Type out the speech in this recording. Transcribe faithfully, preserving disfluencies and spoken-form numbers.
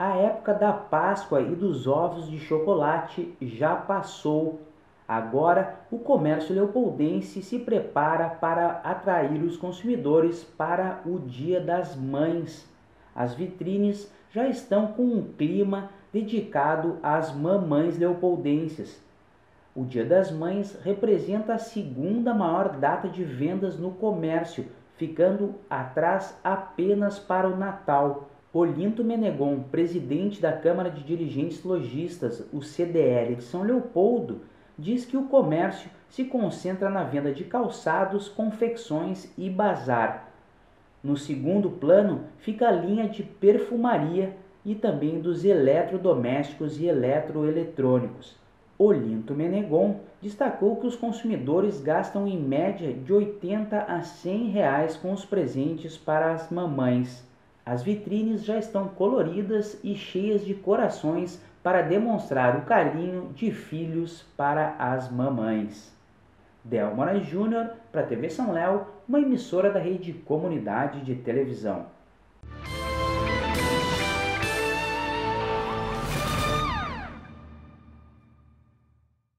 A época da Páscoa e dos ovos de chocolate já passou. Agora, o comércio leopoldense se prepara para atrair os consumidores para o Dia das Mães. As vitrines já estão com um clima dedicado às mamães leopoldenses. O Dia das Mães representa a segunda maior data de vendas no comércio, ficando atrás apenas para o Natal. Olinto Menegon, presidente da Câmara de Dirigentes Lojistas, o C D L de São Leopoldo, diz que o comércio se concentra na venda de calçados, confecções e bazar. No segundo plano fica a linha de perfumaria e também dos eletrodomésticos e eletroeletrônicos. Olinto Menegon destacou que os consumidores gastam em média de oitenta a cem reais com os presentes para as mamães. As vitrines já estão coloridas e cheias de corações para demonstrar o carinho de filhos para as mamães. Del Moraes Júnior para a T V São Léo, uma emissora da Rede Comunidade de Televisão.